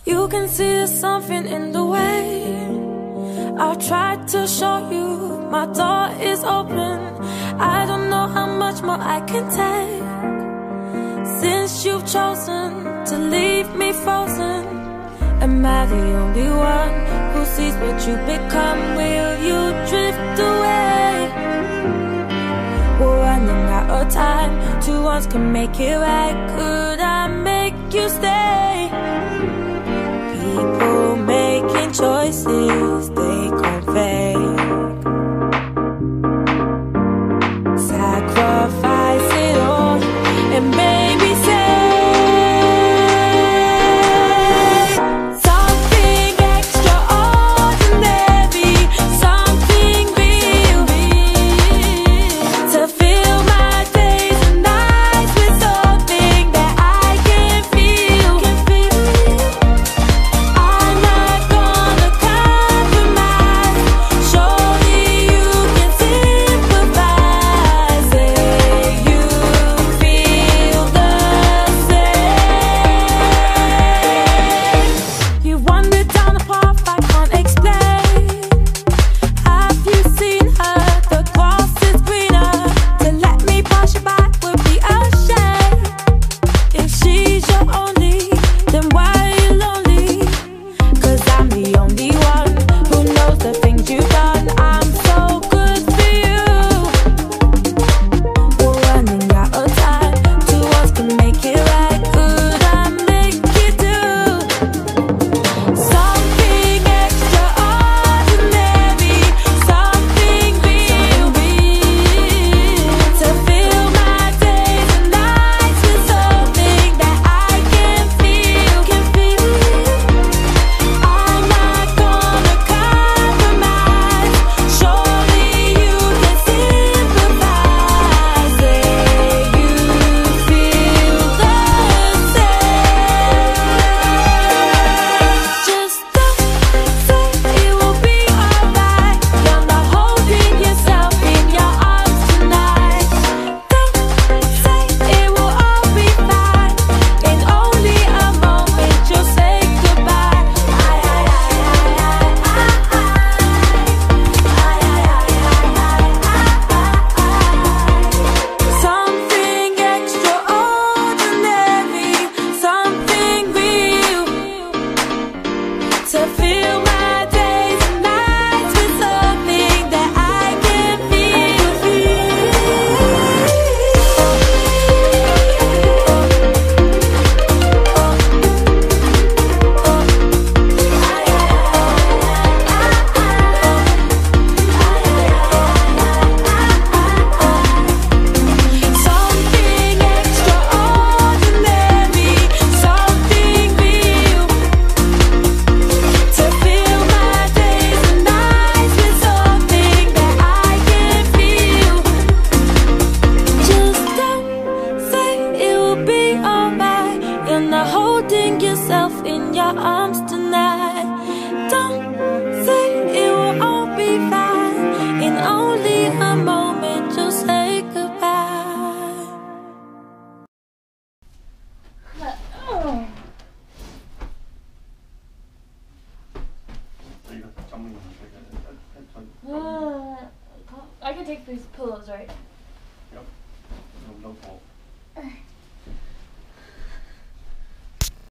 You can see there's something in the way. I've tried to show you my door is open. I don't know how much more I can take. Since you've chosen to leave me frozen, am I the only one who sees what you become? Will you drift away? We're running out of time. 2 ones can make it right. Could I make you stay? People making choices they convey. Sacrifice it all and maybe say something extraordinary, something real, to fill my days and nights with something that I can feel. I'm not gonna compromise. Surely you can sympathize. Say you feel the same. You wandered down a path I can't explain. Have you seen her? The grass is greener. To let me pass you by would be a shame. If she's your only, then why are you lonely? 'Cause I'm the only one who knows the things you've done. I'm so good for you. We're running out of time. 2 ones can make it right. Could I make you do something extraordinary, something real, to fill my days and nights with something that I can feel. I'm not gonna compromise. Surely you can sympathize. Say you feel the same. Just don't say it will be alright. You're not holding yourself in your arms tonight. Don't say it will all be fine. In only a moment you'll say goodbye. Something extraordinary, something real, to fill my days and nights with something that I can feel. Something extraordinary, something real, to fill my days and nights with something that I can feel. Just don't say it will be alright. You're not holding yourself in your arms tonight. Don't say it will all be fine. In only a moment you'll say goodbye. I can take these pillows, right? Yep. No fault.